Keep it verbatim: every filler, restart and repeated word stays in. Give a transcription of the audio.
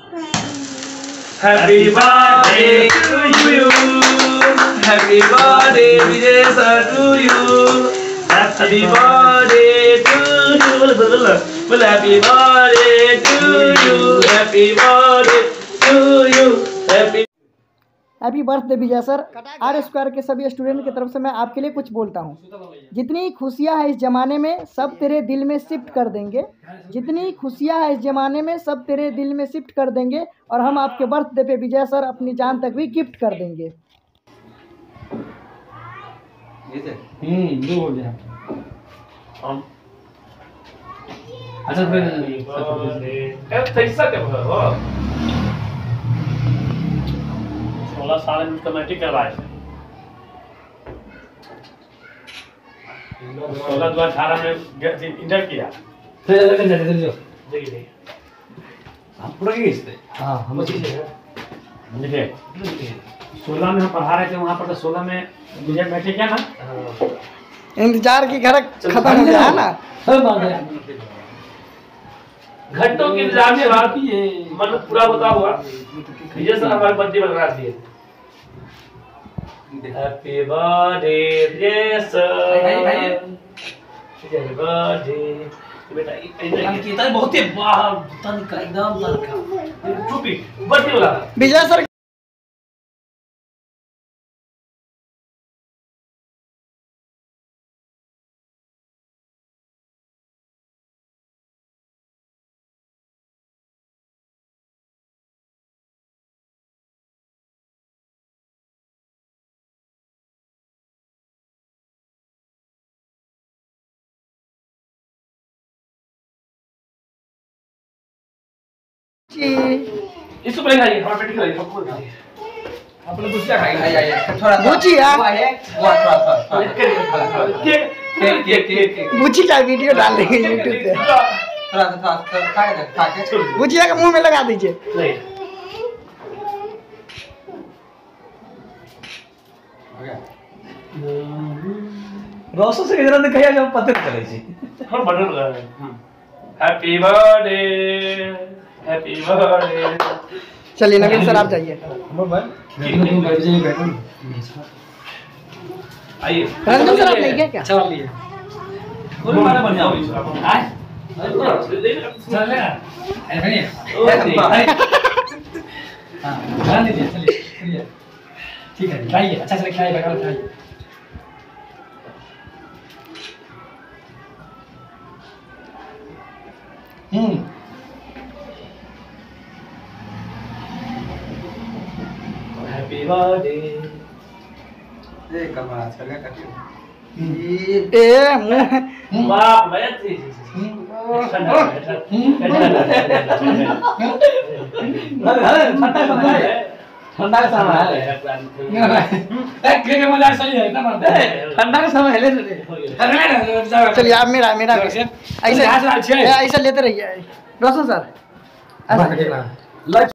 Happy birthday to you. Happy birthday Vijay sir to you. Happy birthday to you. Well, happy birthday to you. Happy birthday to you. Happy happy birthday Vijay sir. R square के सभी student की तरफ से मैं आपके लिए कुछ बोलता हूँ। जितनी खुशियाँ हैं इस ज़माने में सब तेरे दिल में शिफ्ट कर देंगे। जितनी खुशियाँ हैं इस ज़माने में सब तेरे दिल में शिफ्ट कर देंगे और हम आपके बर्थडे पे विजय सर अपनी जान तक भी गिफ्ट कर देंगे। हम्म दो हो गया। अच्छा फिर पैसा क्या हो? सोलह साल में कमेटी करवाए थे। सोलह दो अठारह में इंटर किया। फिर अलग कर जाते जो देखिए हम पूरा की इससे हाँ हम देखिए सोलह में हम पढ़ा रहे थे वहाँ पर, तो सोलह में विजय बैठे क्या ना इंतजार की घर खत्म हो गया है ना। सब बात है घंटों के इंतजार के बाद मन पूरा होता हुआ विजय सर हमारे बर्थडे बना दिए। Happy birthday Vijay sir. Happy birthday बेटा। अंकिता बहुत ही वाह तन का एकदम तन का चुपी बर्थडे वाला विजय सर इसको पहले खाइए, हमारे बेटी खाइए, सबको खाइए। आप लोग दूसरा खाइए। आइए आइए थोड़ा बुचिया वो है वो थोड़ा थोड़ा केक केक केक केक बुची का वीडियो डाल देंगे यूट्यूब पे। थोड़ा थोड़ा खा के खा के बुचिया का मुंह में लगा दीजिए। नहीं हो गया रोसो से किधर ने कहिया जब पता चले जी हम बटन लगा रहे हैं। Happy birthday happy birthday. चलिए नवीन सर आप जाइए। आइए रंजन सर आप नहीं गए क्या? चल लिए कोई मारा बढ़िया हो हां चल ले अरे हां ध्यान दीजिए चलिए चलिए ठीक है खाइए अच्छा से खाइए बगल खाइए। हम्म हैप्पी बर्थडे। ये कमरा चल गया काटियो ए मुंह वाह मैं थी ठंडा ठंडा का समय है एक के मजा सही है ना ठंडा का समय है ले चलिए आप मेरा मेरा ऐसे ऐसे लेते रहिए रोशन सर।